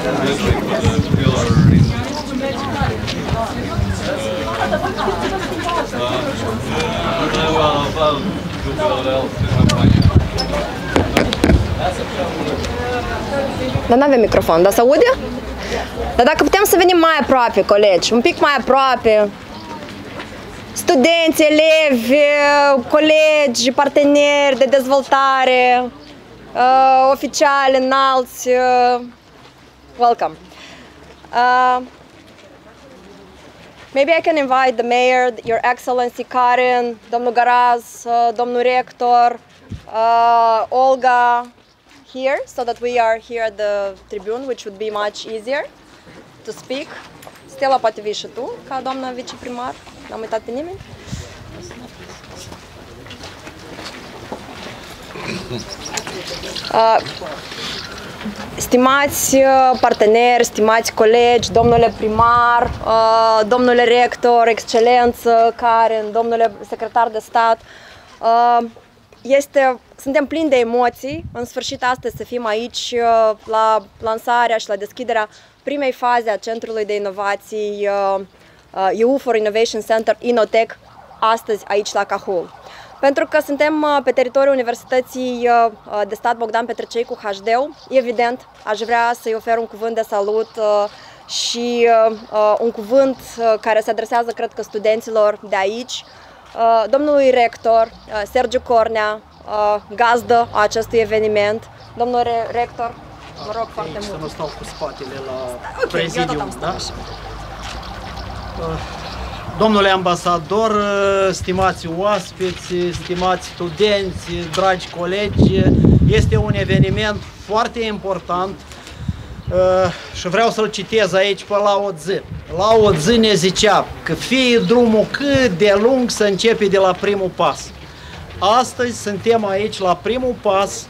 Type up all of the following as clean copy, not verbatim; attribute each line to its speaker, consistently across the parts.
Speaker 1: Dar n-avem microfon, dar se aude? Dar dacă putem să venim mai aproape, colegi, un pic mai aproape. Studenți, elevi, colegi, parteneri de dezvoltare, oficiali înalți, welcome. Maybe I can invite the mayor, Your Excellency Karen, domnul Garaz, domnul rector, Olga here, so that we are here at the tribune, which would be much easier to speak. Stella, poate vii și tu, ca doamna viceprimar. N-am uitat pe nimeni? Stimați parteneri, stimați colegi, domnule primar, domnule rector, excelență, Karen, domnule secretar de stat, suntem plini de emoții, în sfârșit astăzi să fim aici la lansarea și la deschiderea primei faze a Centrului de Inovații EU for Innovation Center Inotech, astăzi aici la Cahul. Pentru că suntem pe teritoriul Universității de Stat Bogdan Petricei cu HD-ul, evident, aș vrea să-i ofer un cuvânt de salut și un cuvânt care se adresează, cred că, studenților de aici, domnului rector Sergiu Cornea, gazdă a acestui eveniment. Domnule rector, vă rog foarte mult.
Speaker 2: Să nu stau cu spatele la prezidium, da? Domnule ambasador, stimați oaspeți, stimați studenți, dragi colegi, este un eveniment foarte important și vreau să-l citez aici pe Lao Tzu. Lao Tzu ne zicea că fie drumul cât de lung să începe de la primul pas. Astăzi suntem aici la primul pas,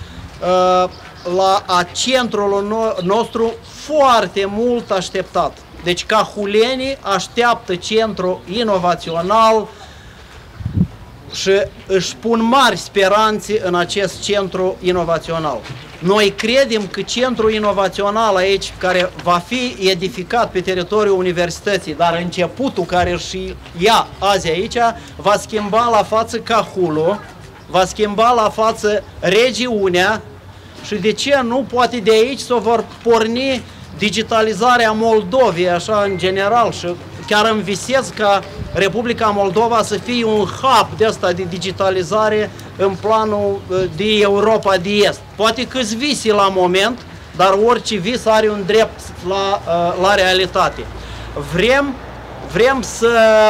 Speaker 2: la centrul nostru foarte mult așteptat. Deci cahulenii așteaptă centru inovațional și își pun mari speranțe în acest centru inovațional. Noi credem că centrul inovațional aici, care va fi edificat pe teritoriul universității, dar începutul care își ia azi aici, va schimba la față Cahulul, va schimba la față regiunea și de ce nu, poate de aici să vor porni digitalizarea Moldovei, așa în general, și chiar îmi visez ca Republica Moldova să fie un hub de asta de digitalizare în planul de Europa de Est. Poate câți visi la moment, dar orice vis are un drept la realitate. Vrem să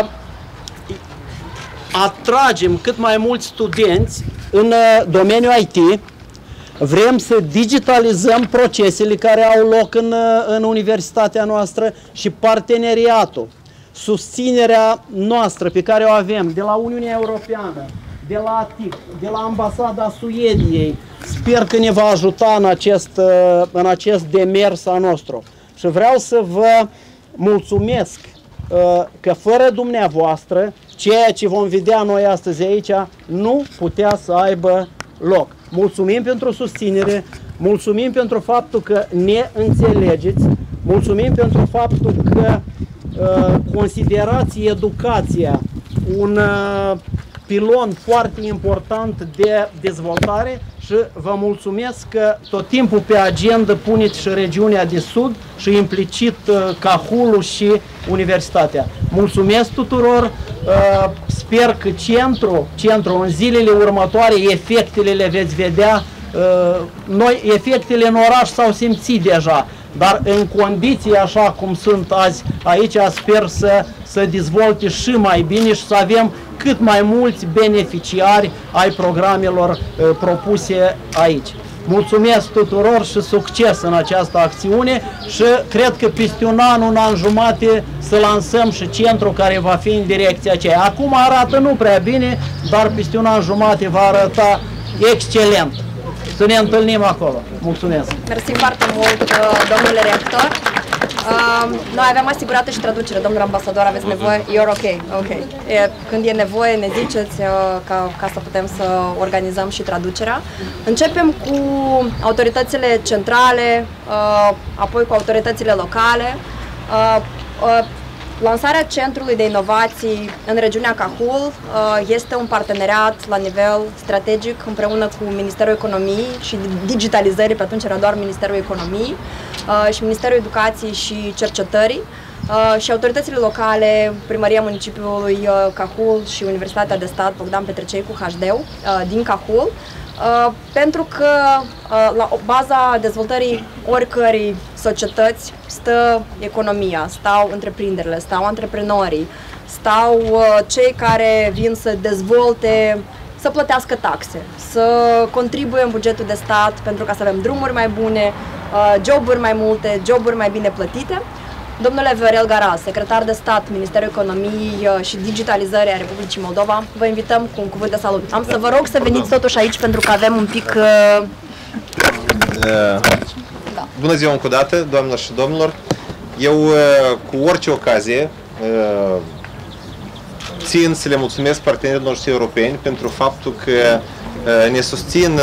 Speaker 2: atragem cât mai mulți studenți în domeniul IT. Vrem să digitalizăm procesele care au loc în universitatea noastră și parteneriatul, susținerea noastră pe care o avem de la Uniunea Europeană, de la ATIC, de la Ambasada Suediei. Sper că ne va ajuta în acest demers al nostru. Și vreau să vă mulțumesc că fără dumneavoastră, ceea ce vom vedea noi astăzi aici nu putea să aibă loc. Mulțumim pentru susținere, mulțumim pentru faptul că ne înțelegeți, mulțumim pentru faptul că considerați educația un pilon foarte important de dezvoltare și vă mulțumesc că tot timpul pe agenda puneți și regiunea de sud și implicit Cahulul și universitatea. Mulțumesc tuturor, sper că centru în zilele următoare, efectele le veți vedea. Noi efectele în oraș s-au simțit deja, dar în condiții așa cum sunt azi aici, sper să dezvolte și mai bine și să avem cât mai mulți beneficiari ai programelor propuse aici. Mulțumesc tuturor și succes în această acțiune și cred că peste un an jumate să lansăm și centrul care va fi în direcția aceea. Acum arată nu prea bine, dar peste un an jumate va arăta excelent. Să ne întâlnim acolo. Mulțumesc!
Speaker 1: Mersi foarte mult, domnule rector. Noi avem asigurată și traducere, domnul ambasador, aveți nevoie? You're ok, ok. Când e nevoie, ne ziceți ca să putem să organizăm și traducerea. Începem cu autoritățile centrale, apoi cu autoritățile locale. Lansarea Centrului de Inovații în regiunea Cahul este un parteneriat la nivel strategic împreună cu Ministerul Economiei și Digitalizării, pe atunci era doar Ministerul Economiei, și Ministerul Educației și Cercetării și autoritățile locale, Primăria Municipiului Cahul și Universitatea de Stat Bogdan Petricei cu HD din Cahul, pentru că la baza dezvoltării oricărei societăți stă economia, stau întreprinderile, stau antreprenorii, stau cei care vin să dezvolte, să plătească taxe, să contribuie în bugetul de stat pentru ca să avem drumuri mai bune, joburi mai multe, joburi mai bine plătite. Domnule Viorel Garal, secretar de stat, Ministerul Economiei și Digitalizării a Republicii Moldova, vă invităm cu un cuvânt de salut. Am să vă rog să veniți totuși aici pentru că avem un pic...
Speaker 3: Bună ziua încă o dată, doamnelor și domnilor. Eu, cu orice ocazie, țin să le mulțumesc partenerilor noștri europeni pentru faptul că ne susțin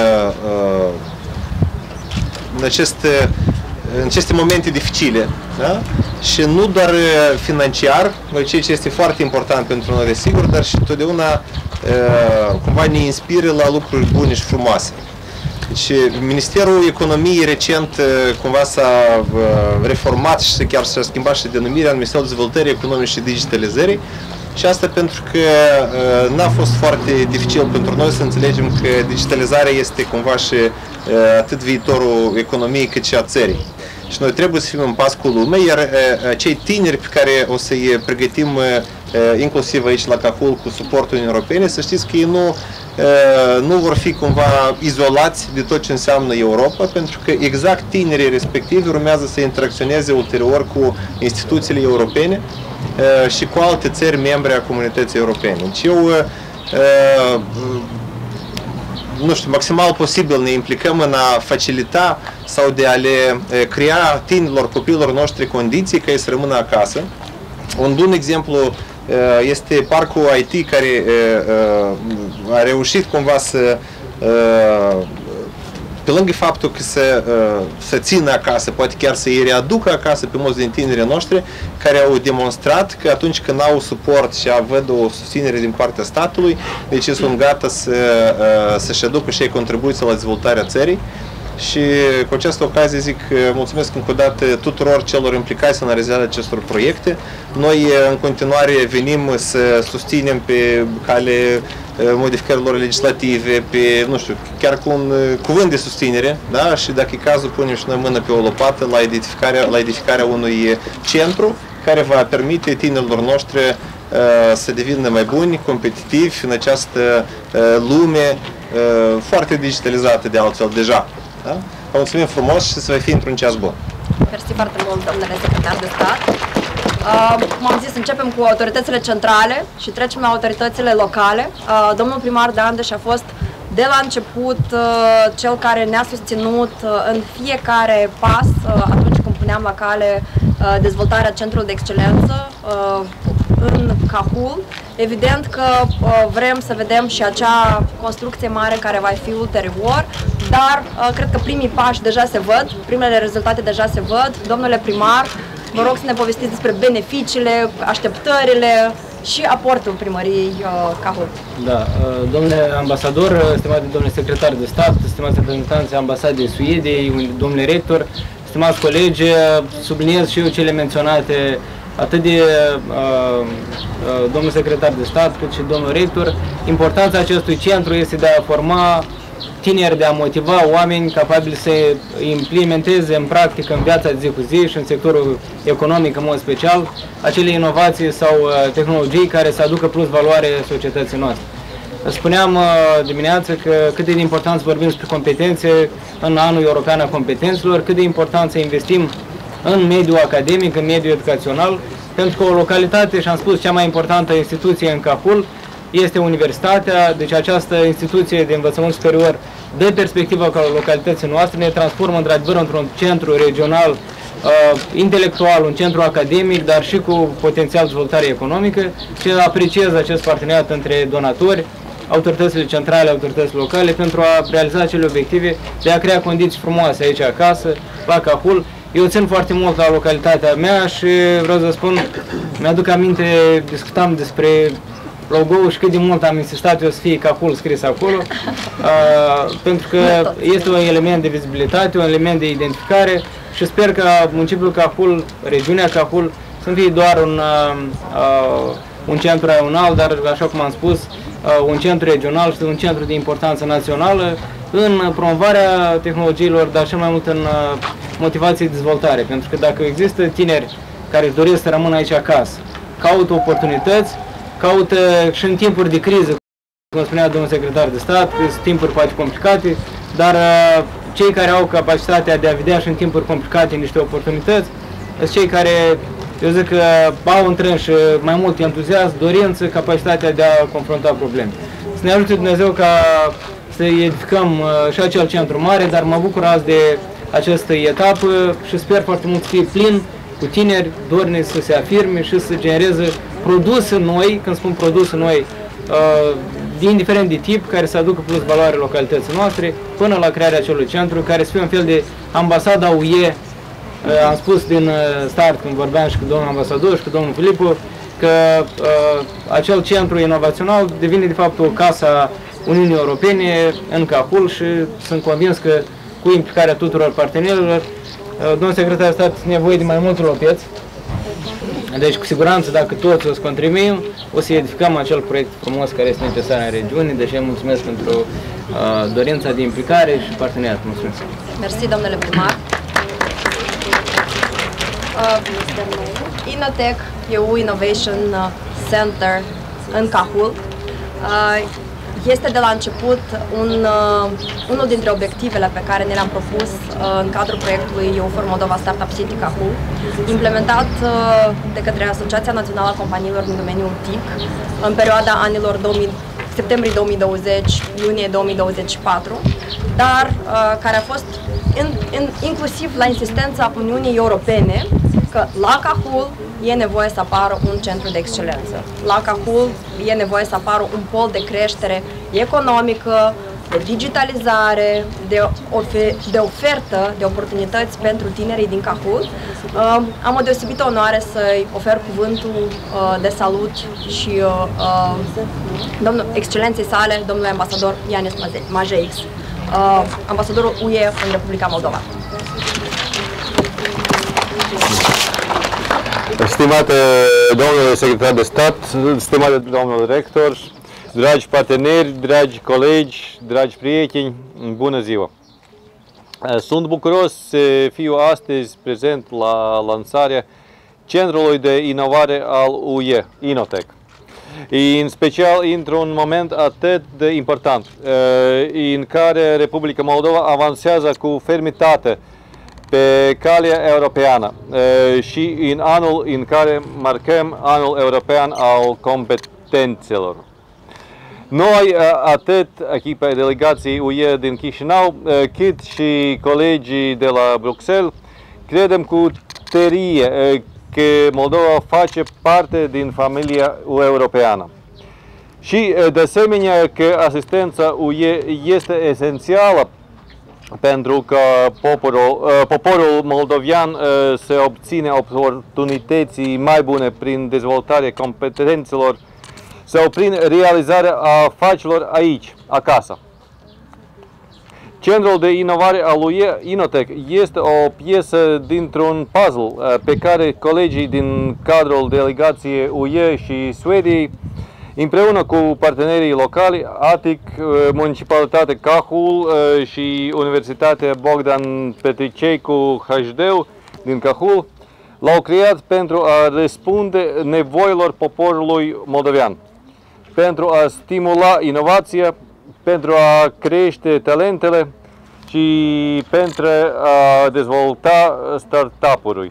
Speaker 3: în aceste momente dificile, da? Și nu doar financiar, ceea ce este foarte important pentru noi, desigur, dar și totdeauna cumva ne inspiră la lucruri bune și frumoase. Deci, Ministerul Economiei recent cumva s-a reformat și chiar s-a schimbat și denumirea în Ministerul Dezvoltării Economice și Digitalizării. Și asta pentru că n-a fost foarte dificil pentru noi să înțelegem că digitalizarea este cumva și atât viitorul economiei cât și a țării. Și noi trebuie să fim în pas cu lumea, iar cei tineri pe care o să-i pregătim inclusiv aici la Cahul cu suportul Uniunii Europene, să știți că ei nu vor fi cumva izolați de tot ce înseamnă Europa, pentru că exact tinerii respectivi urmează să interacționeze ulterior cu instituțiile europene și cu alte țări membre a comunității europene. Deci eu, nu știu, maximal posibil ne implicăm în a facilita sau de a le crea tinerilor, copiilor noștri condiții ca ei să rămână acasă. Un bun exemplu este parcul IT care a reușit cumva să, pe lângă faptul că să țină acasă, poate chiar să îi readucă acasă pe mulți din tinerii noștri care au demonstrat că atunci când au suport și văd o susținere din partea statului, deci sunt gata să-și aducă și ei contribuții la dezvoltarea țării. Și cu această ocazie zic mulțumesc încă o dată tuturor celor implicați în realizarea acestor proiecte. Noi în continuare venim să susținem pe cale modificărilor legislative, pe, nu știu, chiar cu un cuvânt de susținere, da? Și dacă e cazul punem și noi mână pe o lopată la edificarea unui centru care va permite tinerilor noștri să devină mai buni, competitivi în această lume foarte digitalizată de altfel deja. Da? Vă mulțumim frumos și să vă fie într-un ceas bun.
Speaker 1: Mersi foarte mult, domnule secretar de stat. Cum am zis, începem cu autoritățile centrale și trecem la autoritățile locale. Domnul primar de Andeș a fost de la început cel care ne-a susținut în fiecare pas atunci când puneam la cale dezvoltarea Centrului de Excelență în Cahul. Evident că vrem să vedem și acea construcție mare care va fi ulterior, dar cred că primii pași deja se văd, primele rezultate deja se văd. Domnule primar, vă rog să ne povestiți despre beneficiile, așteptările și aportul primăriei Cahul.
Speaker 4: Da, domnule ambasador, stimate domnule secretar de stat, stimați reprezentanți ambasadei Suediei, domnule rector, stimați colegi, subliniez și eu cele menționate atât de domnul secretar de stat cât și domnul rector. Importanța acestui centru este de a forma tineri, de a motiva oameni capabili să implementeze în practică în viața de zi cu zi și în sectorul economic în mod special acele inovații sau tehnologii care să aducă plus valoare societății noastre. Spuneam dimineață că cât de important să vorbim despre competențe în anul european a competențelor, cât de important să investim în mediul academic, în mediul educațional, pentru că o localitate, și am spus, cea mai importantă instituție în Cahul este universitatea, deci această instituție de învățământ superior, de perspectiva ca localității noastre, ne transformă într-adevăr într-un centru regional intelectual, un centru academic, dar și cu potențial de dezvoltare economică, și apreciez acest parteneriat între donatori, autoritățile centrale, autoritățile locale, pentru a realiza acele obiective de a crea condiții frumoase aici acasă, la Cahul. Eu țin foarte mult la localitatea mea și vreau să spun, mi-aduc aminte, discutam despre logo-ul și cât de mult am insistat eu să fie Cahul scris acolo, pentru că este un element de vizibilitate, un element de identificare și sper că municipiul Cahul, regiunea Cahul, să nu fie doar un centru regional, dar, așa cum am spus, un centru regional și un centru de importanță națională în promovarea tehnologiilor, dar și mai mult în motivație de dezvoltare. Pentru că dacă există tineri care își doresc să rămână aici acasă, caută oportunități, caută și în timpuri de criză, cum spunea domnul secretar de stat, că sunt timpuri poate complicate, dar cei care au capacitatea de a vedea și în timpuri complicate niște oportunități, sunt cei care, eu zic că au întrânși mai mult entuziasm, dorință, capacitatea de a confrunta probleme. Să ne ajute Dumnezeu ca să edificăm și acel centru mare, dar mă bucur azi de această etapă și sper foarte mult să fie plin cu tineri dornici să se afirme și să genereze produse noi, când spun produse noi, indiferent de tip, care să aducă plus valoare localității noastre, până la crearea acelui centru, care să fie un fel de ambasada UE. Am spus din start, când vorbeam și cu domnul ambasador și cu domnul Filipu, că acel centru inovațional devine de fapt o casă a Uniunii Europene în Cahul și sunt convins că cu implicarea tuturor partenerilor, domnul secretar de stat are nevoie de mai mulți lopeți. Deci, cu siguranță, dacă toți o să contribuim, o să edificăm acel proiect frumos care este necesar în regiune. Deci, eu mulțumesc pentru dorința de implicare și parteneriat. Mulțumesc!
Speaker 1: Mersi, domnule primar! Inotech EU Innovation Center în Cahul este de la început unul dintre obiectivele pe care ne le-am propus în cadrul proiectului EU for Moldova Startup City Cahul, implementat de către Asociația Națională a Companiilor din domeniul TIC în perioada anilor septembrie 2020-iunie 2024, dar care a fost inclusiv la insistența Uniunii Europene că la Cahul e nevoie să apară un centru de excelență. La Cahul e nevoie să apară un pol de creștere economică, de digitalizare, de ofertă, de oportunități pentru tinerii din Cahul. Am o deosebită onoare să-i ofer cuvântul de salut și excelenței sale, domnului ambasador Ianis Majeix, ambasadorul UE în Republica Moldova.
Speaker 5: Stimate domnule secretar de stat, stimate domnul rector, dragi parteneri, dragi colegi, dragi prieteni, bună ziua! Sunt bucuros să fiu astăzi prezent la lansarea Centrului de Inovare al UE, Inotech. În special într-un moment atât de important, în care Republica Moldova avansează cu fermitate pe calea europeană și în anul în care marcăm anul european al competențelor. Noi, atât echipa delegației UE din Chișinău, cât și colegii de la Bruxelles, credem cu tărie că Moldova face parte din familia europeană. Și de asemenea că asistența UE este esențială pentru că poporul moldovian să obține oportunități mai bune prin dezvoltarea competențelor sau prin realizarea afacerilor aici, acasă. Centrul de inovare al UE, Inotech, este o piesă dintr-un puzzle pe care colegii din cadrul delegației UE și Suediei, împreună cu partenerii locali, ATIC, Municipalitatea Cahul și Universitatea Bogdan Petricecu HD din Cahul, l-au creat pentru a răspunde nevoilor poporului moldovean, pentru a stimula inovația, pentru a crește talentele și pentru a dezvolta startup-uri.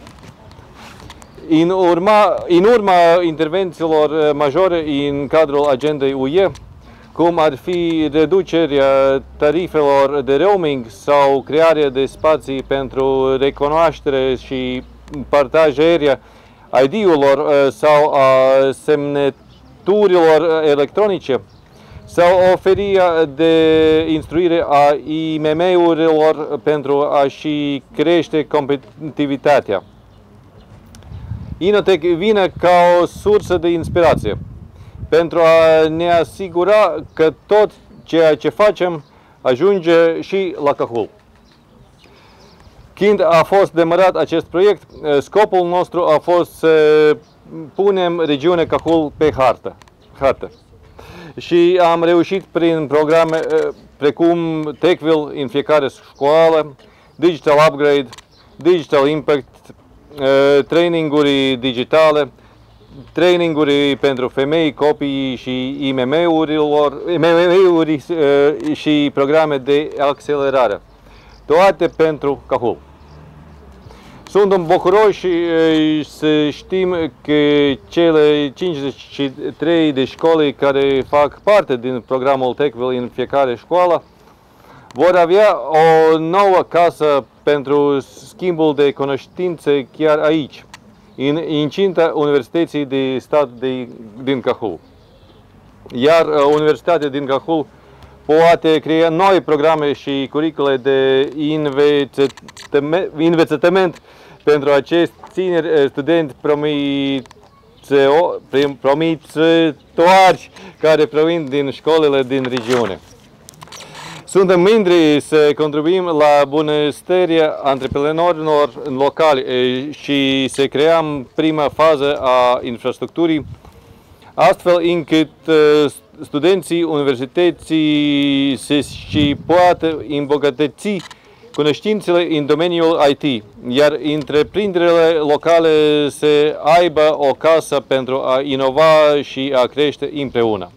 Speaker 5: În urma intervențiilor majore în cadrul agendei UE, cum ar fi reducerea tarifelor de roaming sau crearea de spații pentru recunoaștere și partaj aerian ID-urilor sau a semnăturilor electronice, sau oferirea de instruire a IMM-urilor pentru a-și crește competitivitatea. Inotech vine ca o sursă de inspirație pentru a ne asigura că tot ceea ce facem ajunge și la Cahul. Când a fost demarat acest proiect, scopul nostru a fost să punem regiunea Cahul pe hartă. Și am reușit prin programe precum Techville în fiecare școală, Digital Upgrade, Digital Impact, traininguri digitale, traininguri pentru femei, copii și IMM-uri și programe de accelerare. Toate pentru Cahul. Suntem bucuroși să știm că cele 53 de școli care fac parte din programul Techville în fiecare școală vor avea o nouă casă pentru schimbul de cunoștințe chiar aici, în incinta Universității de Stat din Cahul. Iar Universitatea din Cahul poate crea noi programe și curicule de învățământ pentru acești tineri studenți promițători care provin din școlile din regiune. Suntem mândri să contribuim la bunăstarea antreprenorilor locali și să creăm prima fază a infrastructurii, astfel încât studenții universității să-și poată îmbogătăți cunoștințele în domeniul IT, iar întreprinderile locale să aibă o casă pentru a inova și a crește împreună.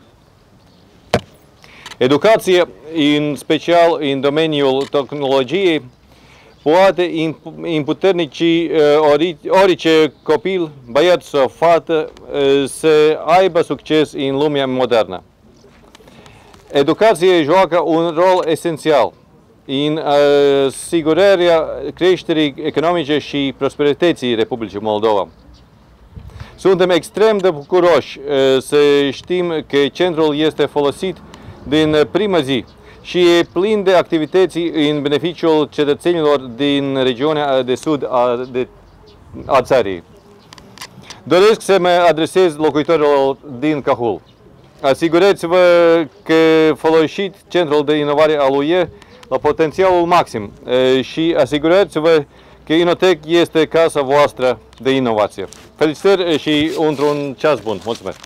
Speaker 5: Educația, în special în domeniul tehnologiei, poate împuternici orice copil, băiat sau fată să aibă succes în lumea modernă. Educația joacă un rol esențial în asigurarea creșterii economice și prosperității Republicii Moldova. Suntem extrem de bucuroși să știm că centrul este folosit din prima zi și e plin de activități în beneficiul cetățenilor din regiunea de sud a țării. Doresc să mă adresez locuitorilor din Cahul. Asigurați-vă că folosiți centrul de inovare al UE la potențialul maxim și asigurați-vă că Inotech este casa voastră de inovație. Felicitări și într-un ceas bun. Mulțumesc!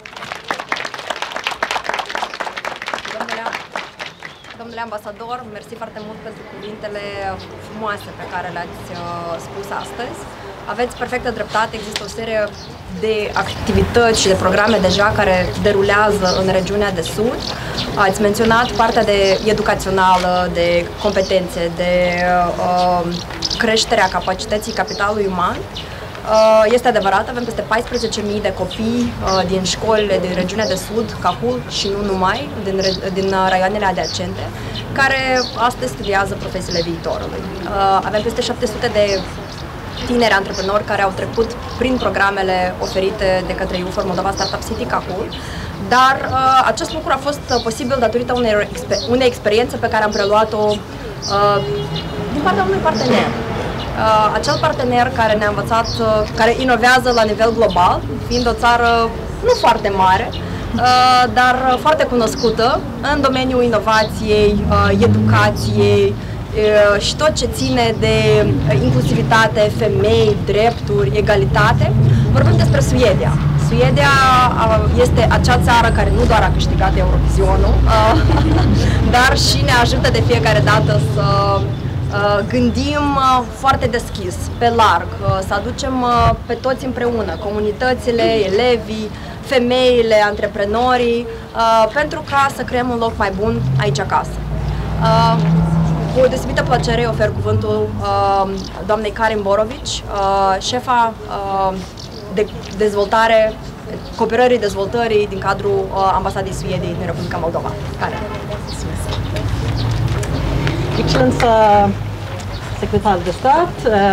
Speaker 1: Domnule ambasador, mersi foarte mult pentru cuvintele frumoase pe care le-ați spus astăzi. Aveți perfectă dreptate, există o serie de activități și de programe deja care derulează în regiunea de sud. Ați menționat partea de educațională, de competențe, de creșterea capacității capitalului uman. Este adevărat, avem peste 14.000 de copii din școlile din regiunea de sud, Cahul și nu numai, din raioanele adiacente, care astăzi studiază profesiile viitorului. Avem peste 700 de tineri antreprenori care au trecut prin programele oferite de către EUFOR Moldova Startup City Cahul, dar acest lucru a fost posibil datorită unei experiențe pe care am preluat-o din partea unui partener. Acel partener care ne-a învățat, care inovează la nivel global, fiind o țară nu foarte mare, dar foarte cunoscută în domeniul inovației, educației și tot ce ține de inclusivitate, femei, drepturi, egalitate. Vorbim despre Suedia. Suedia este acea țară care nu doar a câștigat Eurovizionul, dar și ne ajută de fiecare dată să gândim foarte deschis, pe larg, să aducem pe toți împreună, comunitățile, elevii, femeile, antreprenorii, pentru ca să creăm un loc mai bun aici acasă. Cu o deosebită plăcere ofer cuvântul doamnei Karin Borovici, șefa de dezvoltare cooperării, dezvoltării din cadrul Ambasadei Suediei din Republica Moldova.
Speaker 6: Excelența secretar de stat,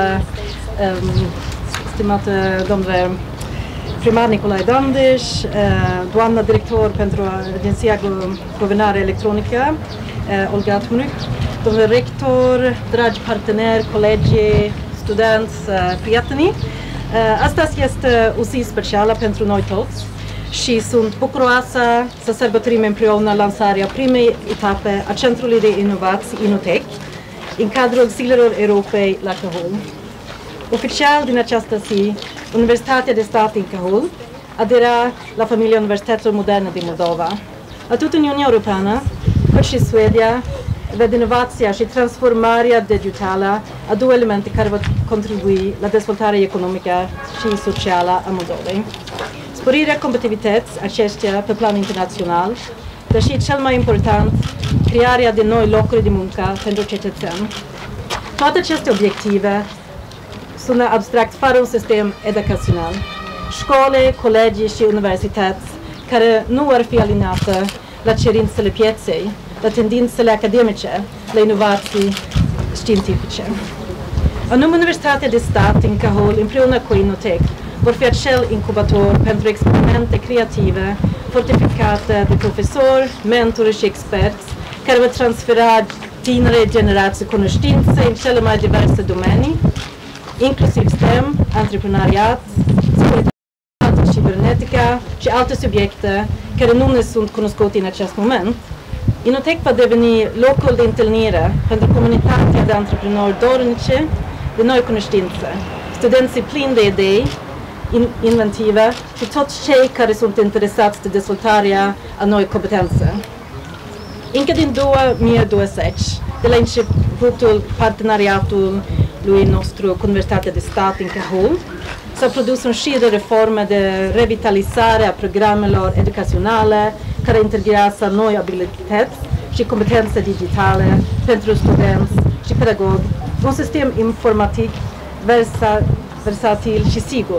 Speaker 6: stimate domnule primar Nicolae Dandiș, doamna director pentru Agenția Guvernare Electronică, Olga Tumuc, domnule rector, dragi parteneri, colegi, studenți, prietenii. Astăzi este o zi specială pentru noi toți și sunt bucuroasă să sărbătorim împreună lansarea primei etape a Centrului de Inovații Inotech în cadrul Zilelor Europei la Cahul. Oficial din această zi, Universitatea de Stat din Cahul adera la familia Universităților Moderne din Moldova. Atât Uniunea Europeană, cât și Suedia vede inovația și transformarea digitală a două elemente care vor contribui la dezvoltarea economică și socială a Moldovei. Sporirea competitivității acestea pe plan internațional, dar și cel mai important, crearea de noi locuri de muncă pentru cetățeni. Toate aceste obiective sună abstract fără un sistem educațional. Școli, colegii și universități care nu ar fi alineate la cerințele pieței, la tendințele academice, la inovații științifice. Anume, Universitatea de Stat din Cahul, împreună cu Inotech, vor fi acel incubator pentru experimente creative, fortificate de profesori, mentori și experți, care vor transfera tinere generații cunoștințe în cele mai diverse domenii, inclusiv STEM, antreprenoriat, securitate cibernetică și alte subiecte care nu ne sunt cunoscute în acest moment. Inotech va deveni locul de întâlnire pentru comunitatea de antreprenori dornice de noi cunoștințe, studenții plini de idei inventive și toți cei care sunt interesați de dezvoltarea a noi competențe. Încă din 2020, de la începutul parteneriatului nostru cu Universitatea de Stat din Cahul, s-a produs un șir de reforme de revitalizare a programelor educaționale care integrează noi abilități și competențe digitale pentru studenți și pedagogi, un sistem informatic versatil și sigur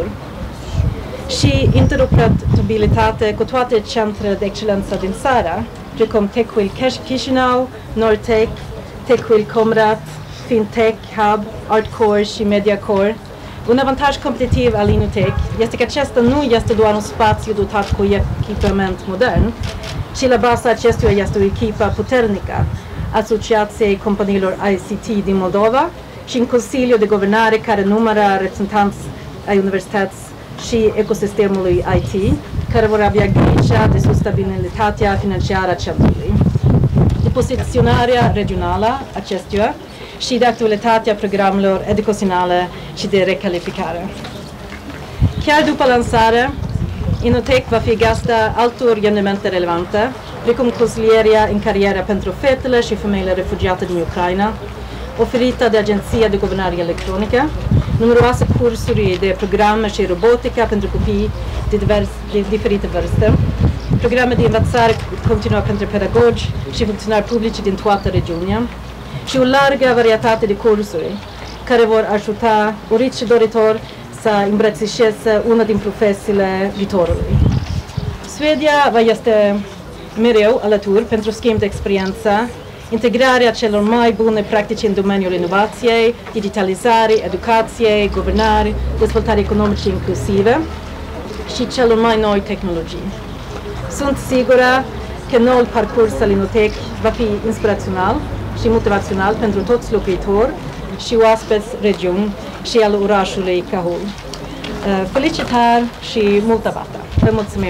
Speaker 6: și interoperabilitate cu toate centrele de excelență din țară, precum TechWheel Chișinău, Nortech, TechWheel Comrat, FinTech Hub, ArtCore și MediaCore. Un avantaj competitiv al Inotech este că acesta nu este doar un spațiu dotat cu echipament modern, ci la baza acestuia este o echipă puternică, Asociației Companiilor ICT din Moldova și un Consiliu de Guvernare care numără reprezentanți ai universității și ecosistemului IT, care vor avea grijă de sustenabilitatea financiară a centrului, de poziționarea regională acestuia și de actualitatea programelor educaționale și de recalificare. Chiar după lansare, Inotech va fi gazda altor evenimente relevante, precum consilierea în carieră pentru fetele și femeile refugiate din Ucraina, oferită de Agenția de Guvernare Electronică, numeroase cursuri de programe și robotică pentru copii de diferite vârste, programe de învățare continuă pentru pedagogi și funcționari publici din toată regiunea și o largă varietate de cursuri care vor ajuta orice doritor să îmbrățișeze una din profesiile viitorului. Suedia va este mereu alături pentru schimb de experiență, integrarea celor mai bune practici în domeniul inovației, digitalizării, educației, guvernării, dezvoltării economice inclusive și celor mai noi tehnologii. Sunt sigură că noul parcurs al Inotech va fi inspirațional și motivațional pentru toți locuitori și oaspeți regiuni și al orașului Cahul. Felicitări și multă bată! Vă mulțumim!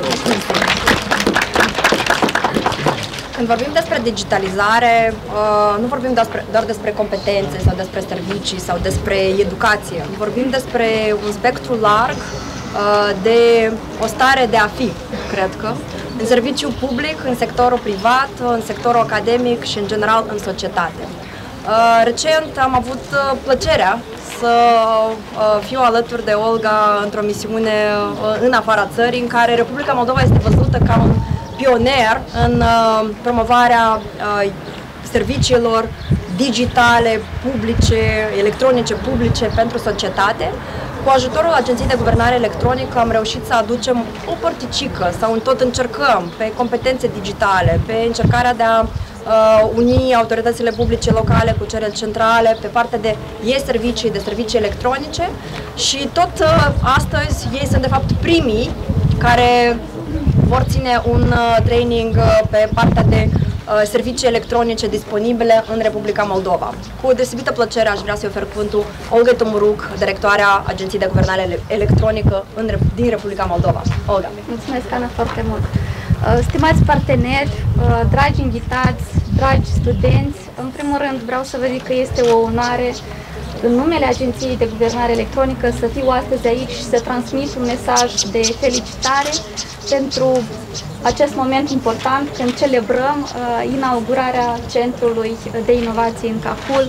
Speaker 1: Când vorbim despre digitalizare, nu vorbim doar despre competențe sau despre servicii sau despre educație. Vorbim despre un spectru larg de o stare de a fi, cred că, în serviciu public, în sectorul privat, în sectorul academic și, în general, în societate. Recent am avut plăcerea să fiu alături de Olga într-o misiune în afara țării, în care Republica Moldova este văzută ca un pionier în promovarea serviciilor digitale, publice, electronice publice pentru societate, Cu ajutorul Agenției de Guvernare Electronică am reușit să aducem o părticică sau tot încercăm pe competențe digitale, pe încercarea de a uni autoritățile publice locale cu cele centrale pe partea de e-servicii, de servicii electronice și tot astăzi ei sunt de fapt primii care vor ține un training pe partea de servicii electronice disponibile în Republica Moldova. Cu deosebită plăcere aș vrea să-i ofer cuvântul Olga Tomuruc, directoarea Agenției de Guvernare Electronică din Republica Moldova. Olga.
Speaker 7: Mulțumesc, Ana, foarte mult. Stimați parteneri, dragi invitați, dragi studenți, în primul rând vreau să vă zic că este o onoare în numele Agenției de Guvernare Electronică să fiu astăzi aici și să transmit un mesaj de felicitare pentru acest moment important când celebrăm inaugurarea Centrului de Inovație în Cahul.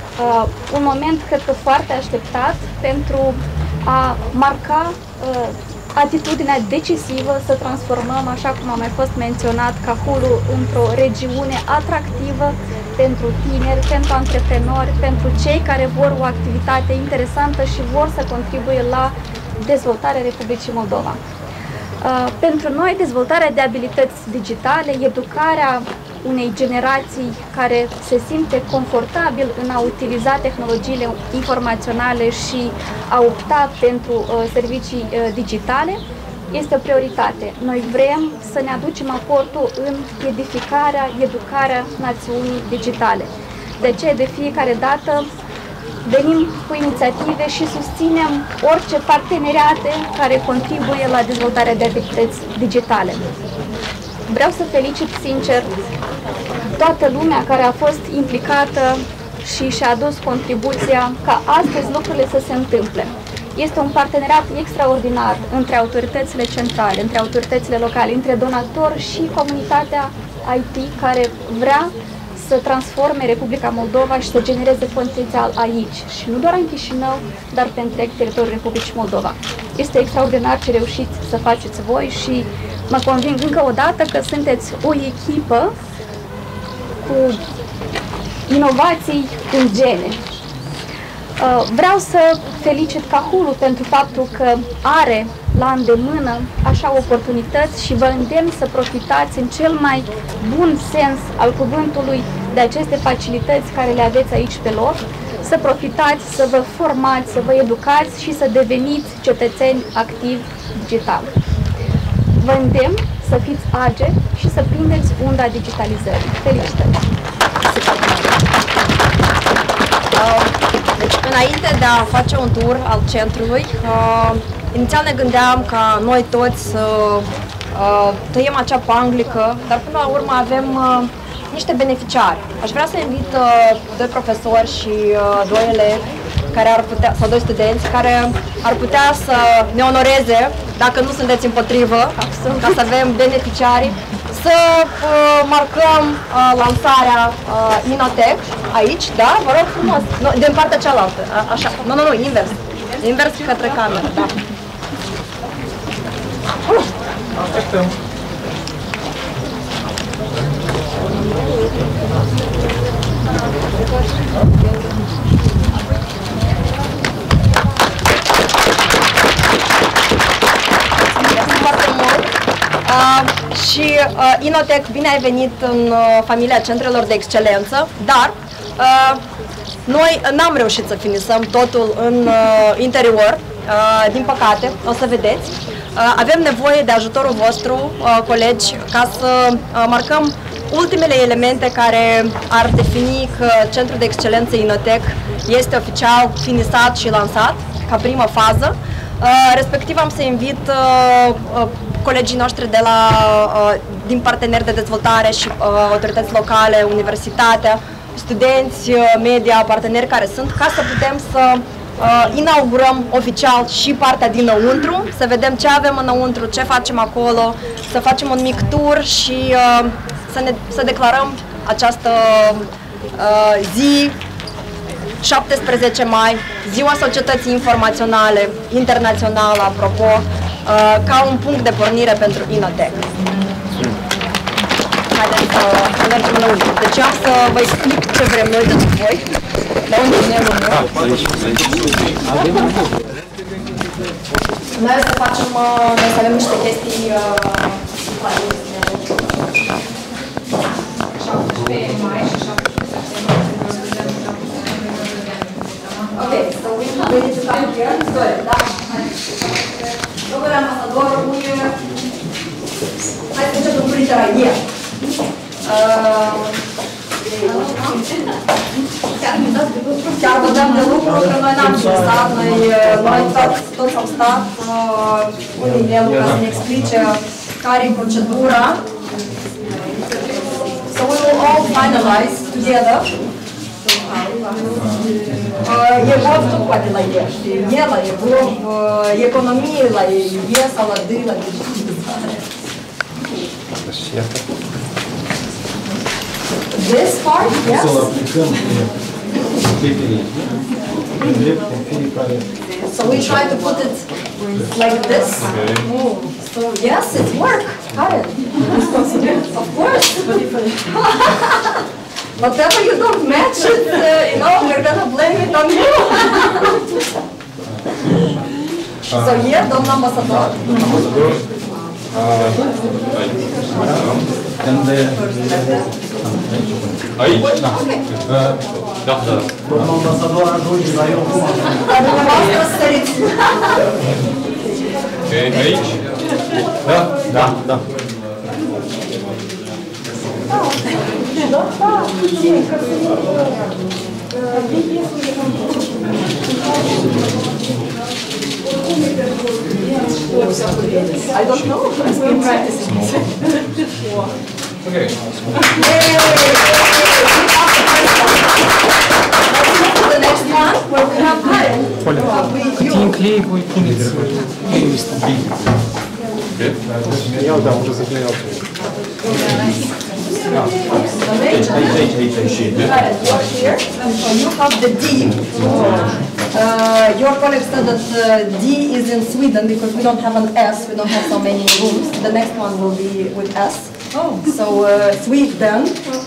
Speaker 7: Un moment, cred că, foarte așteptat pentru a marca atitudinea decisivă să transformăm, așa cum a mai fost menționat, Cahulul într-o regiune atractivă pentru tineri, pentru antreprenori, pentru cei care vor o activitate interesantă și vor să contribuie la dezvoltarea Republicii Moldova. Pentru noi, dezvoltarea de abilități digitale, educarea unei generații care se simte confortabil în a utiliza tehnologiile informaționale și a opta pentru servicii digitale, este o prioritate. Noi vrem să ne aducem aportul în edificarea, educarea națiunii digitale. De aceea, de fiecare dată, venim cu inițiative și susținem orice parteneriate care contribuie la dezvoltarea de abilități digitale. Vreau să felicit sincer toată lumea care a fost implicată și și-a adus contribuția ca astăzi lucrurile să se întâmple. Este un parteneriat extraordinar între autoritățile centrale, între autoritățile locale, între donatori și comunitatea IT care vrea să transforme Republica Moldova și să genereze potențial aici. Și nu doar în Chișinău, dar pe întreg teritoriul Republicii Moldova. Este extraordinar ce reușiți să faceți voi și mă conving încă o dată că sunteți o echipă cu inovații în gene. Vreau să felicit Cahulul pentru faptul că are la îndemână așa oportunități și vă îndemn să profitați în cel mai bun sens al cuvântului de aceste facilități care le aveți aici pe loc, să profitați, să vă formați, să vă educați și să deveniți cetățeni activi digital. Vă îndemn să fiți agili și să prindeți unda digitalizării. Felicitări!
Speaker 1: Deci, înainte de a face un tur al centrului, inițial ne gândeam ca noi toți să tăiem acea panglică, dar până la urmă avem niște beneficiari. Aș vrea să invit doi profesori și doi elevi care ar putea, sau doi studenți care ar putea să ne onoreze, dacă nu sunteți împotrivă, ca să avem beneficiarii, să marcăm lansarea Inotech aici, da? Vă rog frumos, din partea cealaltă, așa, nu, invers, invers către cameră, da. Și Inotech, bine ai venit în familia centrelor de excelență, dar noi n-am reușit să finisăm totul în interior, din păcate, o să vedeți. Avem nevoie de ajutorul vostru, colegi, ca să marcăm ultimele elemente care ar defini că Centrul de Excelență Inotech este oficial finisat și lansat ca primă fază. Respectiv am să invit colegii noștri de la, din parteneri de dezvoltare și autorități locale, universitatea, studenți, media, parteneri care sunt, ca să putem să inaugurăm oficial și partea dinăuntru, să vedem ce avem înăuntru, ce facem acolo, să facem un mic tur și să declarăm această zi 17 mai, Ziua Societății Informaționale Internațională, apropo, ca un punct de pornire pentru Inotech. Haideți să mergem înăuntru. Deci am să vă explic ce vrem noi de voi, la unde ne luăm. Noi o să facem, noi să avem niște chestii Ok, so we need to come here. Good, da. Domnule ambasador, hai să începem cu litera E. Chiar vă dăm de lucru, că noi n-am stat, noi toți am stat, unii de el ca să ne explice care e procedura. So we will all finalize together. E vot tot poate la E, știi? E la E, economie la E sau la D, la D. This part, yes. So we try to put it like this. So yes, it's work. Karen, of course. Whatever you don't match it, we're gonna blame it on you. So yeah, domnul ambasador.
Speaker 5: Aici? Da.
Speaker 2: Domnul ambasador ajunge la eu cum?
Speaker 1: Dar dumneavoastră săriți.
Speaker 5: Aici? Da.
Speaker 1: I don't know. I've been practicing.
Speaker 5: Okay.
Speaker 1: The next one, we're going to have Karen.
Speaker 4: Puțin clip, voi puneți.
Speaker 3: Eu da, уже заклеил.
Speaker 1: Karen, you're here. So you have the D. Your colleague said that D is in Sweden because we don't have an S. We don't have so many rooms. The next one will be with S. Oh. So Sweden.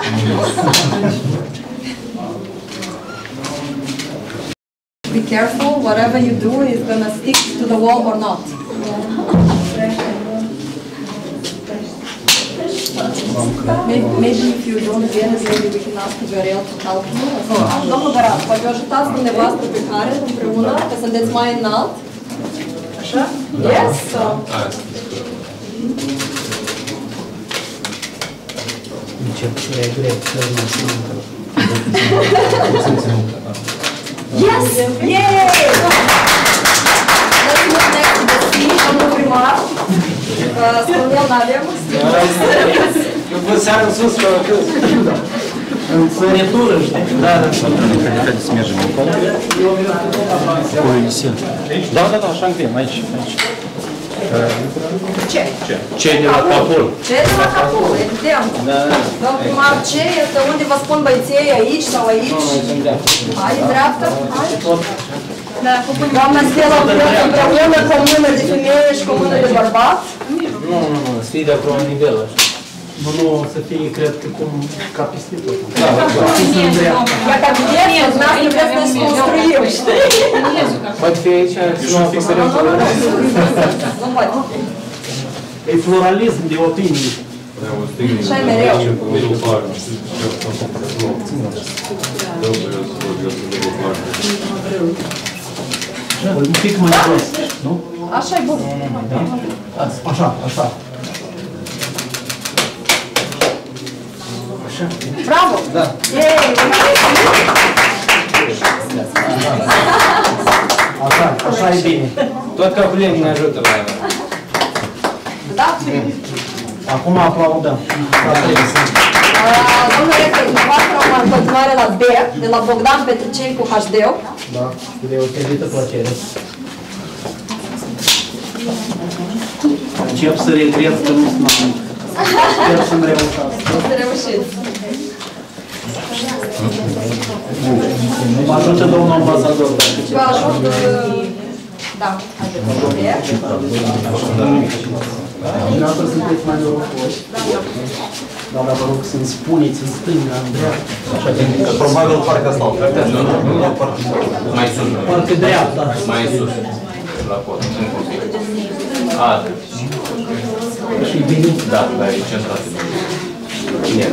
Speaker 1: Be careful. Whatever you do is gonna stick to the wall or not. Maybe if you don't get it, maybe we can ask Gabriel to help you. So, domnul Garat, poate o ajutați dumneavoastră pe care împreună, că sunteți mai înalt. Așa? Yes. Yes! Yay! Let's move next to the C, domnul primar. Spune-l, n-avem.
Speaker 4: Eu vă seară în sus, că
Speaker 2: În sănătură, știi? Da.
Speaker 8: Haideți să mergem acolo. Da, așa încheiem, aici.
Speaker 1: Ce?
Speaker 8: Ce de la capul?
Speaker 1: Ce de la capul, evident. Domnul primar, ce este unde vă spun băieței, aici sau aici? Hai, dreaptă, hai. Doamna Stella, împreună cu o mână de femeie și cu o mână de bărbat?
Speaker 4: Nu, să fie de acolo în nivel așa.
Speaker 2: Nu, să fie, cred că cum ca peste tot.
Speaker 1: Ia ca vedeți, dumneavoastră trebuie să ne construim, știi?
Speaker 4: Poate fi aici, să nu acoperim
Speaker 1: Nu poate.
Speaker 2: E pluralism de opinii.
Speaker 1: Așa e mereu.
Speaker 2: Un pic mai jos, nu?
Speaker 1: Așa e bun.
Speaker 2: Așa.
Speaker 1: Bravo!
Speaker 2: Da.
Speaker 1: Yay!
Speaker 2: Așa e bine.
Speaker 4: Tot capulele ne ajută la
Speaker 1: Da?
Speaker 2: Acum aplaudăm.
Speaker 1: Domnule rector, dumneavoastră în continuare la B, de la Bogdan Petricei cu HD-ul.
Speaker 2: Da, cu deosebită plăcere. Încep să regret că nu sunt mai. Sper să-mi reușească.
Speaker 1: O să reușiți.
Speaker 2: Mă ajută domnul ambasador.
Speaker 1: Vă ajut... Da, haideți.
Speaker 2: Dumneavoastră sunteți mai norocoși. Dar vă rog să-mi spuneți în stânga, în dreapta.
Speaker 5: Că probabil parcă asta o
Speaker 8: Mai sus.
Speaker 2: Parcă dreapta.
Speaker 8: Mai sus. La cod, încă un pic. Da, dar e centrat. Bine.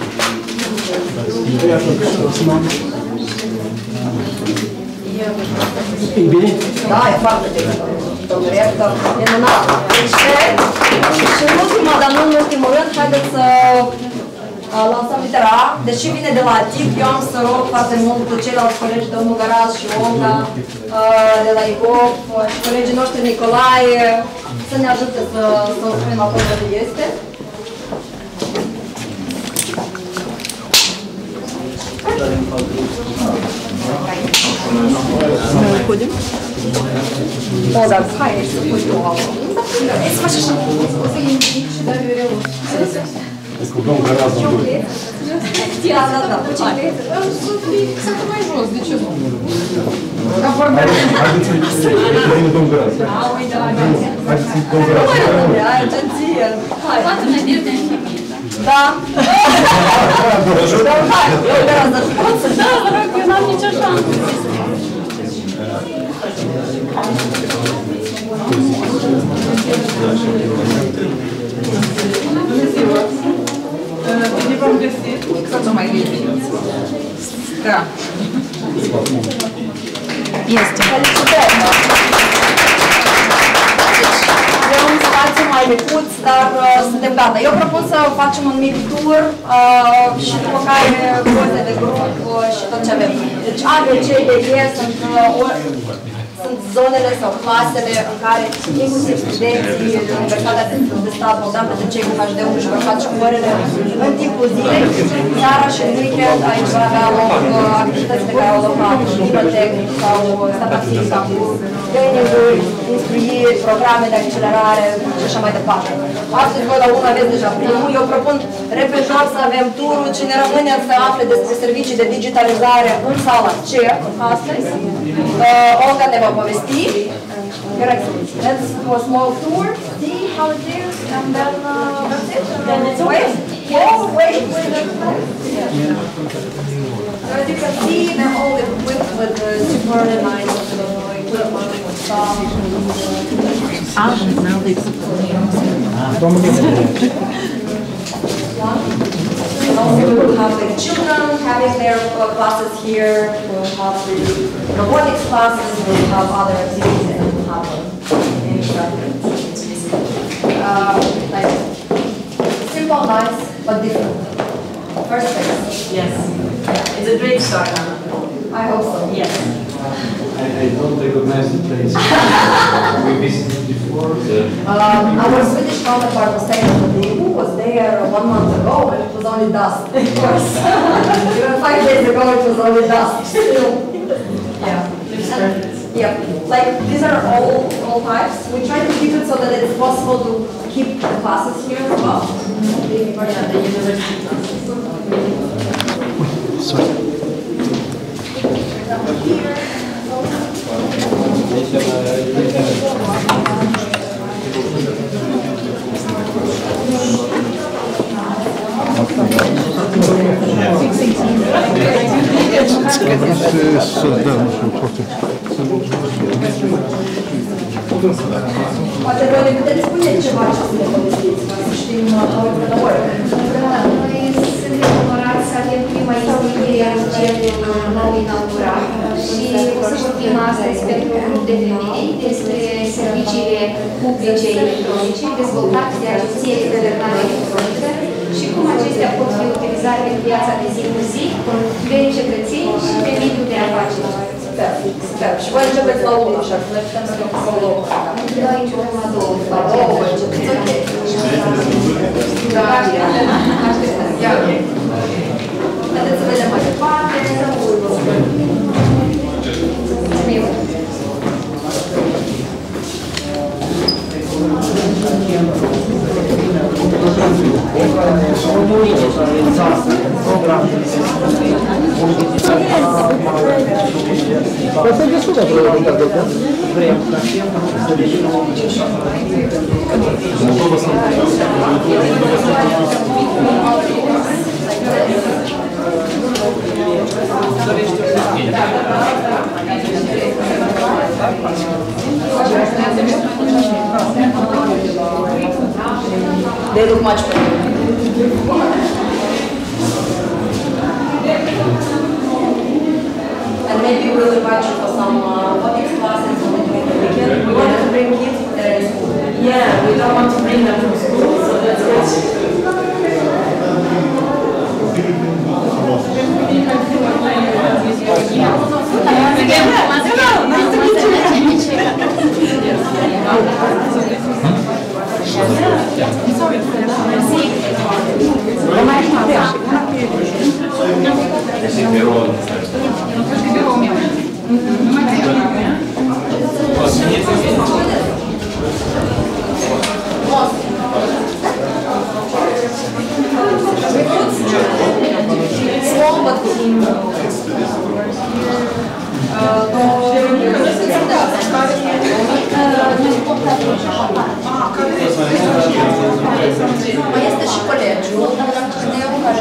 Speaker 2: E bine?
Speaker 1: Da, e foarte bine. Domnul rector, minunat. Și în ultima, dar nu în ultimul rând, haideți să lansăm litera A. Deși vine de la TIP, eu am să rog foarte mult ceilalți colegi, domnul Garaz și Olga, de la IGOP și colegii noștri Nicolae, să ne ajute să o spunem acolo unde este. Olga, hai să pui tu acolo. Hai să faci așa. O să indic și dă eu. Da, da, da.
Speaker 9: Să mai jos, de ce nu?
Speaker 10: Haideți-i domn Găraz. Haideți-i domn Găraz.
Speaker 1: Hai, agenție. Hai.
Speaker 7: Față-ne de
Speaker 1: Da. Hai, eu Găraz, dar poți să...
Speaker 7: Da, vă rog, eu n-am nicio șansă.
Speaker 9: Bine v-am găsit. Să mai bine. Da.
Speaker 1: Este. Felicitări! E un spațiu mai micuț, dar suntem gata. Eu propun să facem un mic tour și după care poze de grup și tot ce avem. Deci A, B, C, D, E sunt zonele sau clasele în care inclusiv studenții de Universitatea de Stat Moldova pentru cei cu HD-ul își vor face orele în timpul zilei. Seara și în weekend aici va avea loc activități pe care au loc la Inotec sau Statistic Campus, training-uri, instruiri, programe de accelerare și așa mai departe. Astăzi voi la 1 aveți deja primul. Eu propun repejor să avem turul. Cine rămâne să afle despre servicii de digitalizare în sala C astăzi. Olga ne va povesti. Let's do a small tour, see how it is, and then that's it. Then it's wait. Oh, wait. So as you can see, they're all equipped with super nice equipment and stuff. Also, we'll have the children having their classes here. We'll have the robotics classes. We'll have other activities, and we'll have like simple, nice, but different. First place.
Speaker 11: Yes. It's a great start.
Speaker 1: I hope so.
Speaker 11: Yes.
Speaker 10: I don't recognize the place. We visited before.
Speaker 1: Our Swedish counterpart was saying that the EU was there 1 month ago and it was only dust. Of course. Even 5 days ago it was only dust. Still. Yeah. Yeah. Like these are all types. We try to keep it so that it's possible to keep the classes here as well. Yeah, the university classes.
Speaker 2: Sorry.
Speaker 1: Here. Poate voi ne puteți spune ceva ce să ne povestiți, ca să știm noi.
Speaker 12: Noi suntem onorați să avem prima instituție a proiectului nou inaugurat și o să vorbim astăzi pentru un grup de femei despre serviciile publice electronice dezvoltate de Agenția de Guvernare Electronică și cum acestea pot fi utilizate în viața de zi cu zi de cetățeni și de mediul de afaceri.
Speaker 1: Super. Și voi începeți la 1, așa, să ne putem să facem la 2.
Speaker 12: Noi începem la 2.
Speaker 1: La 2 voi începeți, ok.
Speaker 12: Da, așteptăm.
Speaker 1: Ia, ok. Haideți să vedem mai departe. They look much better. And maybe we'll invite you for some topics classes during the weekend. We want to bring kids there in school.
Speaker 11: Yeah, we don't want to bring them from school, so that's good.
Speaker 1: Small but good. Mai este și colegiul meu care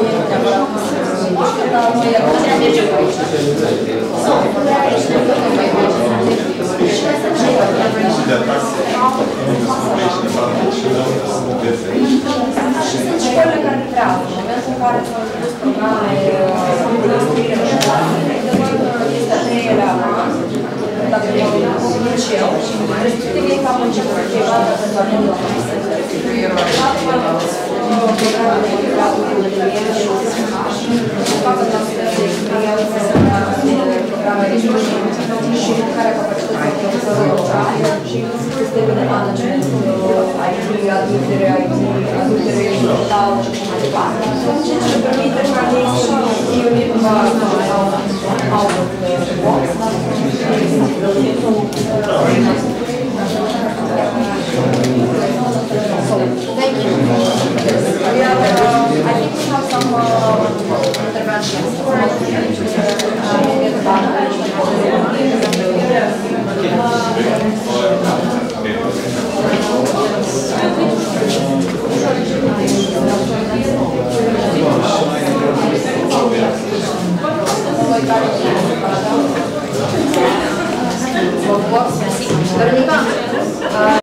Speaker 1: merge cu aici. Și sunt școlile care lucrează. În momentul în care s-au introdus programe de scriere și este a treilea an, dacă e un liceu, respectiv ei cam început să fie gata pentru a veni la masă. Programe de gradurile de ele și facă transfer de experiență de programe de și care capacități de profesorului și sisteme de management, IT, admitere, digital și așa mai departe. Ceea ce permite ca ei să fie cumva out of the box. Thank you. I think we have some interventions. Veronica,